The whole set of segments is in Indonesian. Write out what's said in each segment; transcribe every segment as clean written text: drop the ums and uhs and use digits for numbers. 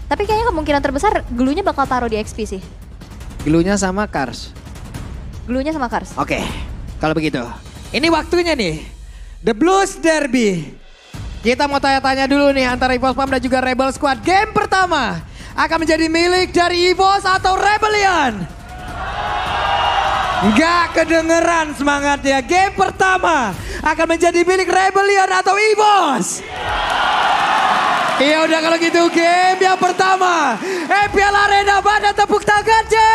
Tapi kayaknya kemungkinan terbesar Glunya bakal taruh di XP sih. Glunya sama Kars. Glunya sama Kars. Oke, kalau begitu. Ini waktunya nih. The Blues Derby. Kita mau tanya-tanya dulu nih antara EVOS Pam dan juga Rebel Squad. Game pertama akan menjadi milik dari EVOS atau Rebellion? Nggak kedengeran semangatnya. Game pertama akan menjadi milik Rebellion atau EVOS? Ya udah kalau gitu game yang pertama. EPL Arena, mana tepuk tangannya?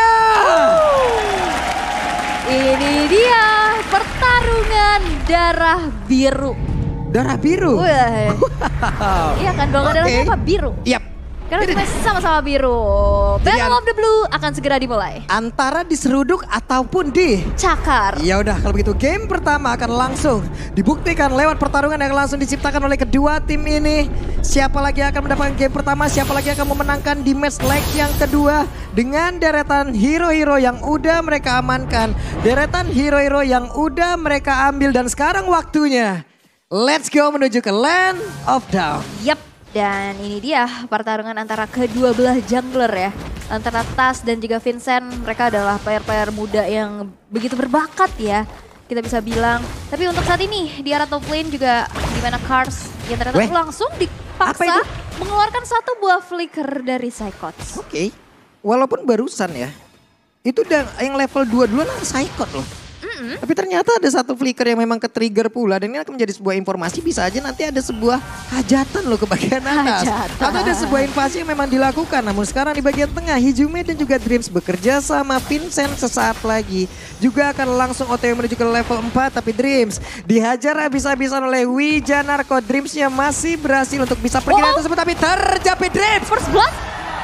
Ini dia pertarungan darah biru. Darah biru? Wah. Iya kan, golongan darahnya apa? Biru. Yap. Karena kita sama-sama biru. Battle of the Blue akan segera dimulai. Antara diseruduk ataupun Cakar. Ya udah kalau begitu game pertama akan langsung dibuktikan lewat pertarungan yang langsung diciptakan oleh kedua tim ini. Siapa lagi akan mendapatkan game pertama, siapa lagi akan memenangkan di match leg yang kedua dengan deretan hero-hero yang udah mereka amankan, deretan hero-hero yang udah mereka ambil dan sekarang waktunya let's go menuju ke Land of Dawn. Yap. Dan ini dia pertarungan antara kedua belah jungler ya. Antara Tas dan juga Vincent. Mereka adalah player-player muda yang begitu berbakat ya. Kita bisa bilang. Tapi untuk saat ini di arah top lane juga di mana Kars yang ternyata langsung dipaksa mengeluarkan satu buah flicker dari Psychots. Oke. Walaupun barusan ya. Itu udah yang level 2 duluan Psychot loh. Tapi ternyata ada satu flicker yang memang ke-trigger pula. Dan ini akan menjadi sebuah informasi, bisa aja nanti ada sebuah hajatan loh ke bagian atas. Atau ada sebuah invasi yang memang dilakukan. Namun sekarang di bagian tengah, Hijume dan juga Dreams bekerja sama Vincent sesaat lagi. Juga akan langsung OTW menuju ke level 4. Tapi Dreams dihajar habis-habisan oleh Wijanarko. Dreamsnya masih berhasil untuk bisa pergi dari tersebut. Tapi terjepit Dreams. First blood.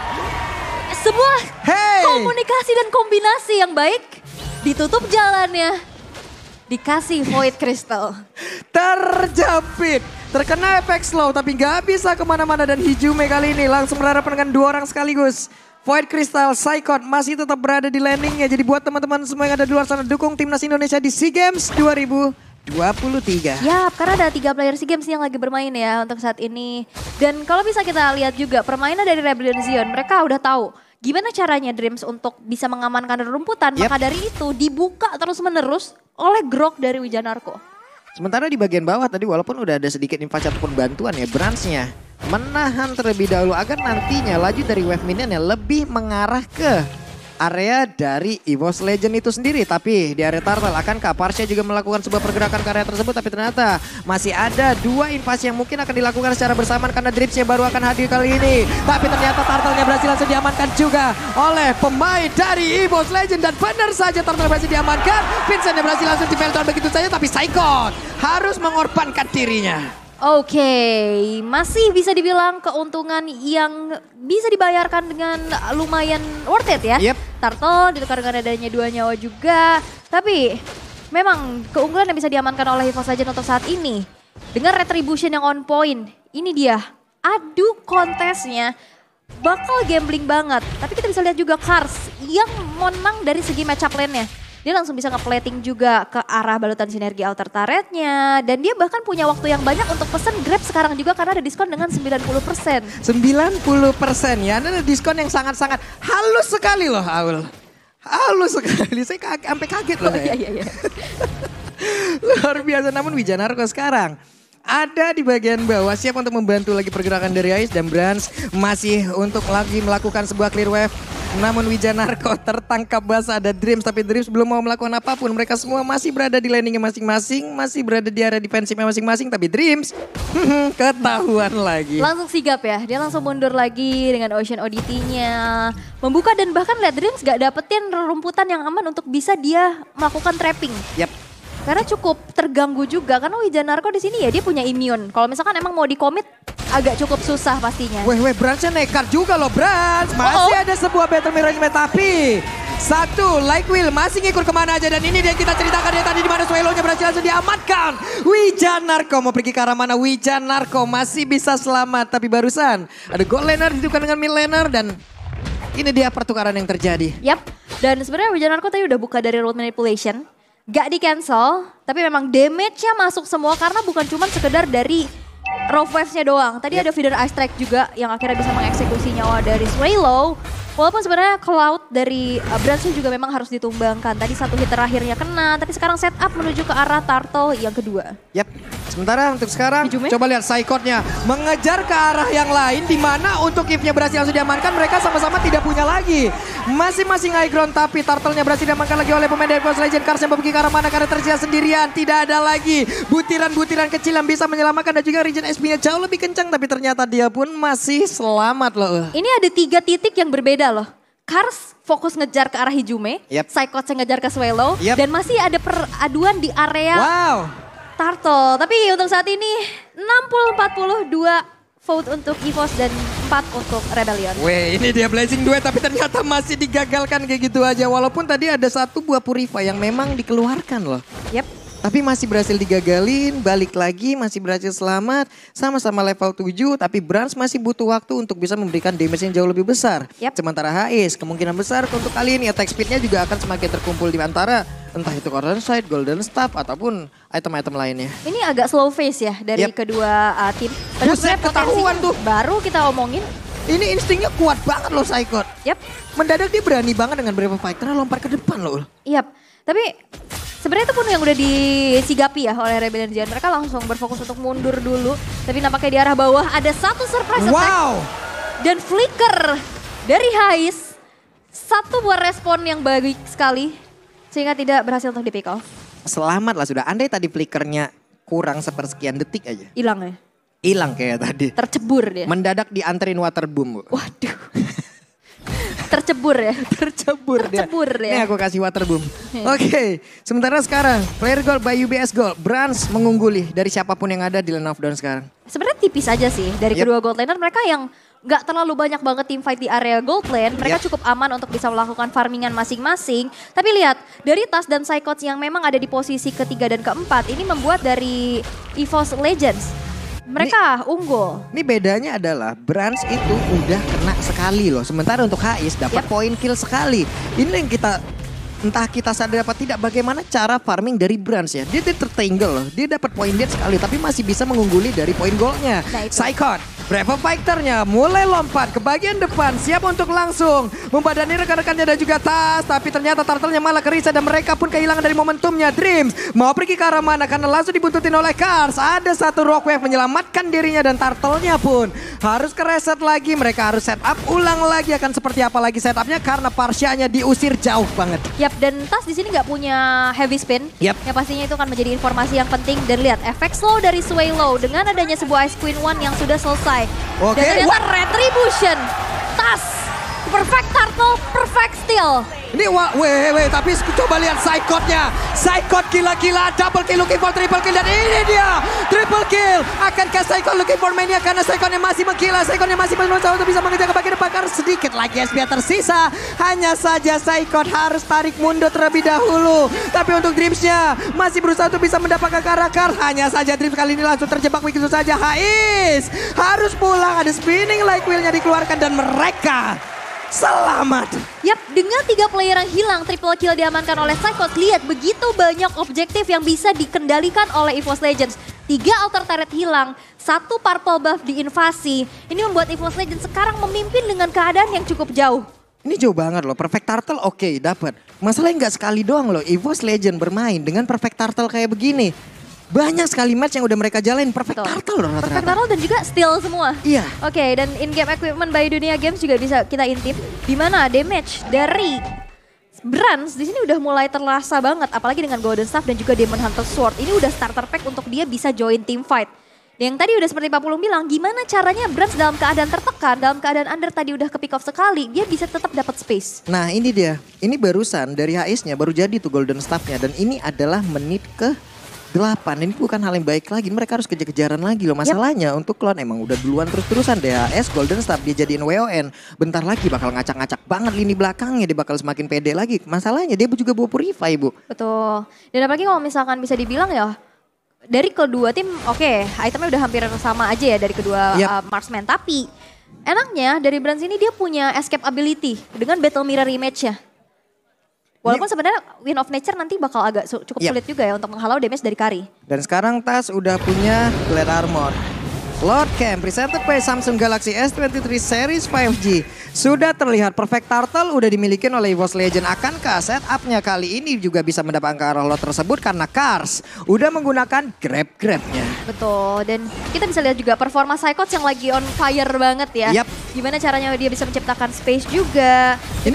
Sebuah komunikasi dan kombinasi yang baik. Ditutup jalannya. Dikasih Void Crystal. Terjepit. Terkena efek slow tapi gak bisa kemana-mana. Dan Hijume kali ini langsung berhadapan dengan dua orang sekaligus. Void Crystal, Psychot masih tetap berada di landingnya. Jadi buat teman-teman semua yang ada di luar sana, dukung Timnas Indonesia di SEA Games 2023. Ya, karena ada 3 player SEA Games yang lagi bermain ya untuk saat ini. Dan kalau bisa kita lihat juga permainan dari Rebellion Zion, mereka udah tahu gimana caranya Dreams untuk bisa mengamankan rumputan. Maka dari itu dibuka terus-menerus oleh Grok dari Wijanarko. Sementara di bagian bawah tadi walaupun udah ada sedikit invasi ataupun bantuan ya, Bransnya menahan terlebih dahulu agar nantinya laju dari wave minion yang lebih mengarah ke area dari EVOS Legend itu sendiri. Tapi di area Turtle akankah Parsia juga melakukan sebuah pergerakan ke area tersebut. Tapi ternyata masih ada 2 invasi yang mungkin akan dilakukan secara bersamaan karena Dreamsnya baru akan hadir kali ini. Tapi ternyata Turtle-nya berhasil langsung diamankan juga oleh pemain dari EVOS Legend. Dan benar saja Turtle berhasil diamankan. Vincent-nya berhasil langsung di-filter begitu saja. Tapi Psychot harus mengorbankan dirinya. Oke, masih bisa dibilang keuntungan yang bisa dibayarkan dengan lumayan worth it ya. Turtle ditukar dengan adanya 2 nyawa juga. Tapi memang keunggulan yang bisa diamankan oleh EVOS Legend untuk saat ini. Dengan retribution yang on point, ini dia adu kontesnya bakal gambling banget. Tapi kita bisa lihat juga Kars yang menang dari segi matchup lane-nya. Dia langsung bisa nge-plating juga ke arah balutan sinergi outer turret-nya. Dan dia bahkan punya waktu yang banyak untuk pesen Grab sekarang juga karena ada diskon dengan 90%. 90% ya, ada diskon yang sangat-sangat halus sekali loh Aul. Halus sekali, saya sampai kaget loh saya. Iya. Luar biasa, namun Wijanarko sekarang ada di bagian bawah siap untuk membantu lagi pergerakan dari Ais. Dan Brans masih untuk lagi melakukan sebuah clear wave. Namun Wijanarko tertangkap basah ada Dreams. Tapi Dreams belum mau melakukan apapun. Mereka semua masih berada di landingnya masing-masing. Masih berada di area defensifnya masing-masing. Tapi Dreams ketahuan lagi. Langsung sigap ya. Dia langsung mundur lagi dengan Ocean ODT-nya. Membuka dan bahkan lihat Dreams gak dapetin rumputan yang aman untuk bisa dia melakukan trapping. Karena cukup terganggu juga karena Wijanarko di sini ya dia punya immune. Kalau misalkan emang mau di-commit agak cukup susah pastinya. Bransnya nekat juga loh Brans. Masih ada sebuah battle mirror tapi satu like will masih ngikut kemana aja. Dan ini dia kita ceritakan ya tadi di mana Swallow-nya berhasil langsung diamankan. Wijanarko mau pergi ke arah mana? Wijanarko masih bisa selamat. Tapi barusan ada gold laner dihidupkan dengan mid laner dan ini dia pertukaran yang terjadi. Dan sebenarnya Wijanarko tadi udah buka dari road manipulation. Gak di cancel, tapi memang damage-nya masuk semua karena bukan cuma sekedar dari Rough Waves-nya doang. Tadi ada feeder Ice Strike juga yang akhirnya bisa mengeksekusi nyawa dari Swallow. Walaupun sebenarnya cloud dari Brands juga memang harus ditumbangkan. Tadi satu hit terakhirnya kena, tapi sekarang setup menuju ke arah Turtle yang kedua. Yap. Sementara untuk sekarang, coba lihat Psychot-nya mengejar ke arah yang lain, di mana untuk If-nya berhasil langsung diamankan, mereka sama-sama tidak punya lagi. Masing-masing high ground, tapi Turtle-nya berhasil diamankan lagi oleh pemain dari Force Legend. Kars yang pergi ke arah mana karena tersisa sendirian, tidak ada lagi butiran-butiran kecil yang bisa menyelamatkan, dan juga regen SP-nya jauh lebih kencang, tapi ternyata dia pun masih selamat loh. Ini ada 3 titik yang berbeda loh. Kars fokus ngejar ke arah Hijume, Psychot yang ngejar ke Swallow, dan masih ada peraduan di area Turtle. Tapi untuk saat ini 60-40, 2 vote untuk EVOS dan 4 untuk Rebellion. Weh, ini dia Blazing Duet, tapi ternyata masih digagalkan kayak gitu aja. Walaupun tadi ada 1 buah Purify yang memang dikeluarkan loh. Tapi masih berhasil digagalin, balik lagi, masih berhasil selamat. Sama-sama level 7, tapi Brands masih butuh waktu untuk bisa memberikan damage yang jauh lebih besar. Sementara Hais, kemungkinan besar untuk kali ini attack speed-nya juga akan semakin terkumpul di antara entah itu Golden Side, Golden Staff, ataupun item-item lainnya. Ini agak slow face ya dari kedua tim. Buset, ketahuan tuh. Baru kita omongin. Ini instingnya kuat banget loh Psychot. Mendadak dia berani banget dengan Brave Fighter lompat ke depan loh. Tapi sebenarnya itu pun yang udah disigapi ya oleh Rebellion Giant. Mereka langsung berfokus untuk mundur dulu. Tapi nampaknya di arah bawah ada 1 surprise attack. Dan flicker dari Hais. 1 buah respon yang baik sekali. Sehingga tidak berhasil untuk di pick off. Selamat lah sudah. Andai tadi flickernya kurang sepersekian detik aja. Hilang ya? Hilang kayak tadi. Tercebur dia. Mendadak dianterin water boom. Waduh. Tercebur ya? Tercebur dia. Ini aku kasih water boom. Oke, sementara sekarang player gold by UBS Gold. Brands mengungguli dari siapapun yang ada di lane of down sekarang. Sebenarnya tipis aja sih dari kedua gold laner. Mereka yang gak terlalu banyak banget team fight di area gold lane. Mereka cukup aman untuk bisa melakukan farmingan masing-masing. Tapi lihat, dari Tas dan Psychot yang memang ada di posisi ketiga dan keempat, ini membuat dari EVOS Legends mereka unggul. Ini bedanya adalah Brands itu udah kena sekali loh. Sementara untuk Hais dapat poin kill sekali. Ini yang kita entah kita sadar apa tidak bagaimana cara farming dari Brands ya. Dia tertinggal loh. Dia dapat poin dead sekali tapi masih bisa mengungguli dari poin goldnya. Psychot, Brave Fighter-nya mulai lompat ke bagian depan. Siap untuk langsung membadani rekan-rekannya dan juga Tas. Tapi ternyata Turtle-nya malah kerisau dan mereka pun kehilangan dari momentumnya. Dreams mau pergi ke arah mana karena langsung dibuntutin oleh Kars. Ada 1 Rock Wave menyelamatkan dirinya dan Turtle-nya pun harus ke reset lagi. Mereka harus set up ulang lagi. Akan seperti apa lagi setupnya karena Parsia-nya diusir jauh banget. Dan Tas di sini nggak punya heavy spin. Yang pastinya itu akan menjadi informasi yang penting. Dan lihat efek slow dari Swallow dengan adanya sebuah Ice Queen One yang sudah selesai. Dan ternyata Retribution. Tas, perfect Turtle, perfect steal. Ini tapi coba lihat Psychot-nya. Psychot gila-gila, double kill looking for triple kill. Dan ini dia, triple kill. Akankah Psychot looking for mania karena Psychot-nya masih menggila. Psychot-nya masih berusaha untuk bisa mengejar ke bagian depan. Karena sedikit lagi SP tersisa. Hanya saja Psychot harus tarik mundur terlebih dahulu. Tapi untuk Dreams-nya masih berusaha untuk bisa mendapatkan karakter. Hanya saja Dreams kali ini langsung terjebak begitu saja. Hais harus pulang, ada spinning like wheel-nya dikeluarkan dan mereka selamat. Dengan 3 player yang hilang, triple kill diamankan oleh Psychot. Lihat begitu banyak objektif yang bisa dikendalikan oleh EVOS Legends. 3 alter turret hilang, 1 purple buff diinvasi. Ini membuat EVOS Legends sekarang memimpin dengan keadaan yang cukup jauh. Ini jauh banget loh, perfect turtle oke, dapat. Masalahnya nggak sekali doang loh, EVOS Legends bermain dengan perfect turtle kayak begini. Banyak sekali match yang udah mereka jalanin perfect turtle loh rata-rata. Perfect turtle dan juga steal semua. Iya. Oke, dan in-game equipment by Dunia Games juga bisa kita intip. Di mana damage dari Brands di sini udah mulai terasa banget. Apalagi dengan Golden Staff dan juga Demon Hunter Sword. Ini udah starter pack untuk dia bisa join team fight. Yang tadi udah seperti Pak Pulung bilang, gimana caranya Brands dalam keadaan tertekan, dalam keadaan under tadi udah ke pick off sekali, dia bisa tetap dapat space. Nah ini dia, ini barusan dari HS-nya baru jadi tuh Golden Staff-nya. Dan ini adalah menit ke 8, ini bukan hal yang baik lagi. Mereka harus kejar-kejaran lagi loh. Masalahnya untuk Clone emang udah duluan terus-terusan. DHS Golden Staff dia jadiin WON. Bentar lagi bakal ngacak-ngacak banget lini belakangnya. Dia bakal semakin pede lagi. Masalahnya dia juga bawa Purify Bu. Betul. Dan apalagi kalau misalkan bisa dibilang ya, dari kedua tim itemnya udah hampir sama aja ya dari kedua marksman. Tapi enaknya dari Brands ini dia punya escape ability dengan battle mirror image-nya. Walaupun sebenarnya Wind of Nature nanti bakal agak cukup sulit juga ya untuk menghalau damage dari Kari. Dan sekarang Tas udah punya Glad Armor. Lord Camp presented by Samsung Galaxy S23 Series 5G. Sudah terlihat Perfect Turtle udah dimiliki oleh EVOS Legend. Akankah setupnya kali ini juga bisa mendapatkan ke arah lot tersebut karena Cars udah menggunakan grab-grabnya. Betul, dan kita bisa lihat juga performa Psychots yang lagi on fire banget ya. Yap. Gimana caranya dia bisa menciptakan space juga.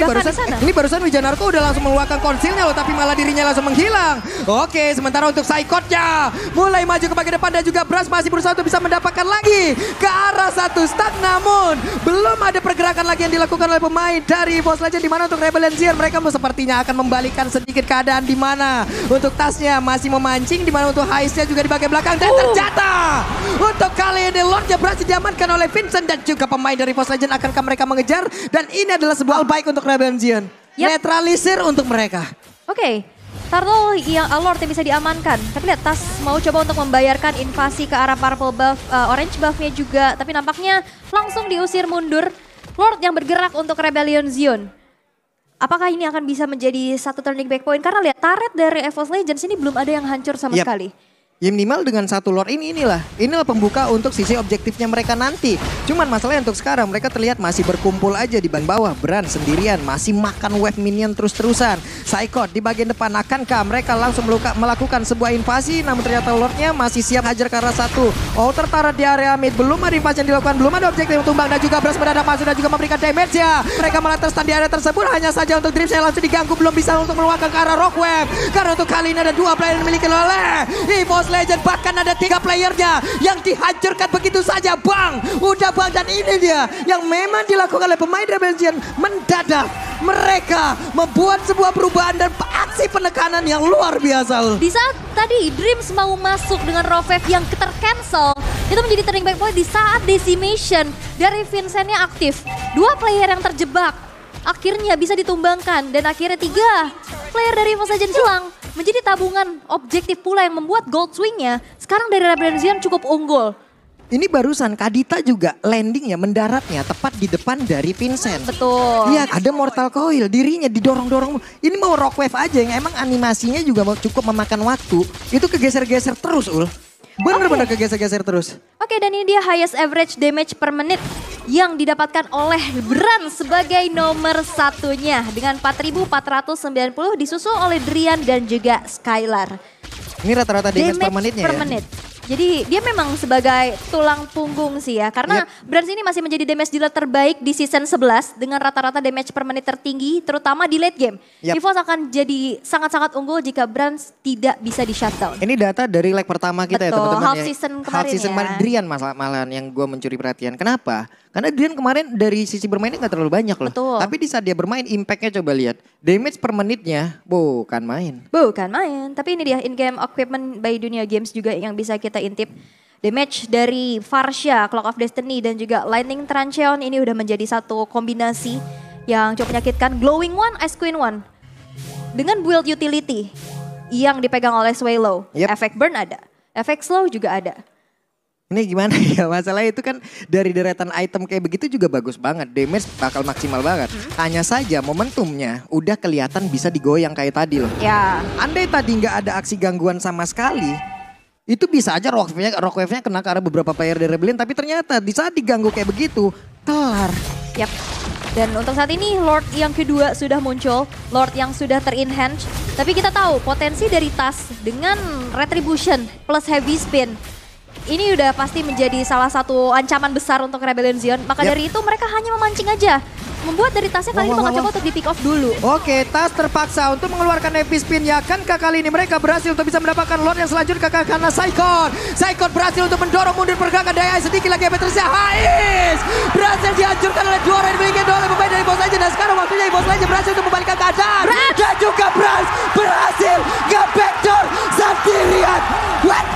Ini barusan Wijanarko udah langsung mengeluarkan konsilnya loh, tapi malah dirinya langsung menghilang. Oke, sementara untuk Psychotnya mulai maju ke bagian depan dan juga Brass masih berusaha untuk bisa mendapatkan lagi ke arah satu stack, namun belum ada pergerakan lagi yang dilakukan oleh pemain dari EVOS Legend, di mana untuk Rebellion Zion mereka sepertinya akan membalikkan sedikit keadaan, di mana untuk tasnya masih memancing, di mana untuk Heistnya juga di bagian belakang dan terjatuh. Untuk kali ini Lordnya berhasil diamankan oleh Vincent dan juga pemain dari EVOS Legend. Akankah mereka mengejar? Dan ini adalah sebuah hal baik untuk Rebellion Zion. Netralisir untuk mereka. Oke. Turtle yang Lord yang bisa diamankan. Tapi lihat Tas mau coba untuk membayarkan invasi ke arah purple buff, orange buffnya juga. Tapi nampaknya langsung diusir mundur. Lord yang bergerak untuk Rebellion Zion. Apakah ini akan bisa menjadi satu turning back point? Karena lihat turret dari EVOS Legends ini belum ada yang hancur sama sekali. Ya minimal dengan satu Lord inilah pembuka untuk sisi objektifnya mereka nanti. Cuman masalahnya untuk sekarang mereka terlihat masih berkumpul aja di bagian bawah. Bran sendirian masih makan wave minion terus-terusan. Psychot di bagian depan, akankah mereka langsung melakukan sebuah invasi? Namun ternyata Lordnya masih siap hajar ke arah satu. Tertarik di area mid, belum ada invasi yang dilakukan, belum ada objektif yang tumbang, dan juga Brass mendadak masuk dan juga memberikan damage ya. Mereka malah terstand di area tersebut, hanya saja untuk Dream saya langsung diganggu, belum bisa untuk meluangkan ke arah Rock Wave. Karena untuk kali ini ada 2 player yang dimiliki oleh EVOS Legend, bahkan ada 3 playernya yang dihancurkan begitu saja. Bang, udah bang, dan ini dia yang memang dilakukan oleh pemain Rebellion. Mendadak mereka membuat sebuah perubahan dan aksi penekanan yang luar biasa. Di saat tadi Dreams mau masuk dengan Rovef yang tercancel, itu menjadi turning back point di saat decimation dari Vincentnya aktif. 2 player yang terjebak akhirnya bisa ditumbangkan, dan akhirnya 3 player dari EVOS Legend hilang. Menjadi tabungan objektif pula yang membuat gold swingnya sekarang dari Rebellion Zion cukup unggul. Ini barusan Kadita juga landing ya, mendaratnya tepat di depan dari Vincent. Betul. Iya, ada Mortal Coil, dirinya didorong-dorong. Ini mau Rock Wave aja yang emang animasinya juga cukup memakan waktu. Itu kegeser-geser terus, Ul. Bener-bener kegeser-geser terus. Oke, dan ini dia highest average damage per menit yang didapatkan oleh Bran sebagai nomor satunya dengan 4.490, disusul oleh Drian dan juga Skylar. Ini rata-rata damage per menitnya per menit. Jadi dia memang sebagai tulang punggung sih ya. Karena Brans ini masih menjadi damage dealer terbaik di season 11 dengan rata-rata damage per menit tertinggi, terutama di late game. EVOS akan jadi sangat-sangat unggul jika Brans tidak bisa di shutdown. Ini data dari leg pertama kita ya teman-teman. Half season kemarin half season ya. Drian malahan yang gue mencuri perhatian. Kenapa? Karena Drian kemarin dari sisi bermainnya gak terlalu banyak loh. Betul. Tapi di saat dia bermain impactnya coba lihat. Damage per menitnya bukan main. Bukan main. Tapi ini dia in-game equipment by Dunia Games juga yang bisa kita intip. Damage dari Varsha, Clock of Destiny dan juga Lightning Trancheon ini udah menjadi satu kombinasi yang cukup menyakitkan. Glowing One, Ice Queen One. Dengan build utility yang dipegang oleh Swallow. Efek burn ada, efek slow juga ada. Ini gimana ya, masalah itu kan dari deretan item kayak begitu juga bagus banget. Damage bakal maksimal banget. Hanya saja momentumnya udah kelihatan bisa digoyang kayak tadi loh. Ya. Andai tadi nggak ada aksi gangguan sama sekali, itu bisa aja rock wave-nya kena ke arah beberapa player dari Rebellion. Tapi ternyata di saat diganggu kayak begitu, kelar. Yap. Dan untuk saat ini Lord yang kedua sudah muncul. Lord yang sudah ter-enhance. Tapi kita tahu potensi dari Tas dengan Retribution plus Heavy Spin. Ini udah pasti menjadi salah satu ancaman besar untuk Rebellion Zion. Maka dari itu mereka hanya memancing aja. Membuat dari tasnya kali ini bakal coba untuk di pick off dulu. Oke, Tas terpaksa untuk mengeluarkan heavy spin ya. Akankah kali ini mereka berhasil untuk bisa mendapatkan Lord yang selanjutnya karena Psychot. Psychot berhasil untuk mendorong mundur pergerakan Daya sedikit lagi Petrusnya. Hais berhasil dihancurkan oleh 2 orang yang dimiliki oleh pemain dari EVOS Legend. Dan sekarang waktunya EVOS Legend berhasil untuk membalikkan keadaan. Dan juga Brans berhasil nge-backdoor sendirian. What?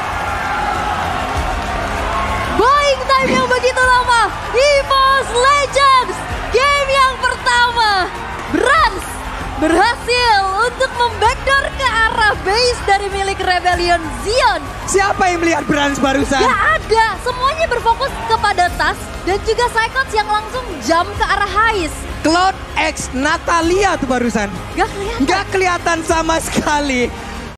Buying time yang begitu lama. EVOS Legends game yang pertama. Brans berhasil untuk membackdoor ke arah base dari milik Rebellion Zion. Siapa yang melihat Brans barusan? Gak ada, semuanya berfokus kepada Tas dan juga Psychots yang langsung jump ke arah Heist. Cloud X Natalia tuh barusan. Gak kelihatan. Gak kelihatan sama sekali.